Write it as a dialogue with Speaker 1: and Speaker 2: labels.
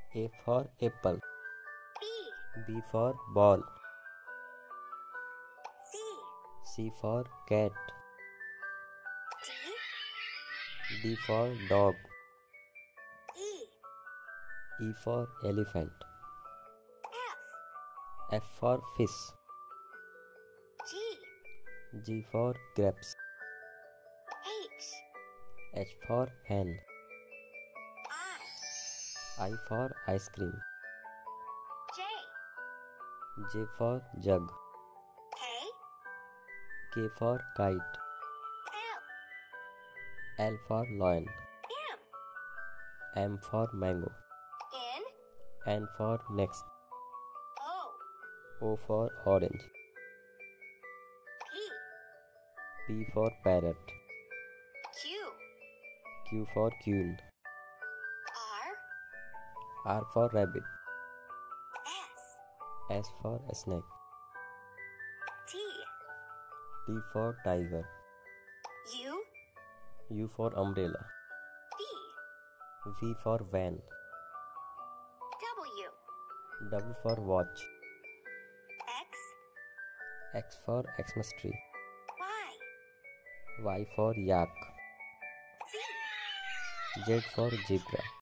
Speaker 1: A for apple.
Speaker 2: B.
Speaker 1: B for ball.
Speaker 2: C.
Speaker 1: C for cat.
Speaker 2: D.
Speaker 1: D for dog.
Speaker 2: E.
Speaker 1: E for elephant.
Speaker 2: F.
Speaker 1: F for fish.
Speaker 2: G.
Speaker 1: G for grapes.
Speaker 2: H.
Speaker 1: H for hen.
Speaker 2: I.
Speaker 1: I for ice cream.
Speaker 2: J.
Speaker 1: J for jug.
Speaker 2: K.
Speaker 1: K for kite.
Speaker 2: L.
Speaker 1: L for lion.
Speaker 2: M.
Speaker 1: M for mango.
Speaker 2: N.
Speaker 1: N for next.
Speaker 2: O.
Speaker 1: O for orange.
Speaker 2: P.
Speaker 1: P for parrot.
Speaker 2: Q.
Speaker 1: Q for queen.
Speaker 2: R.
Speaker 1: R for rabbit.
Speaker 2: S.
Speaker 1: S for snake.
Speaker 2: T.
Speaker 1: T for tiger.
Speaker 2: U.
Speaker 1: U for umbrella.
Speaker 2: V.
Speaker 1: V for van.
Speaker 2: W.
Speaker 1: W for watch.
Speaker 2: X.
Speaker 1: X for Xmas tree.
Speaker 2: Y.
Speaker 1: Y for yak.
Speaker 2: Z.
Speaker 1: Z for zebra.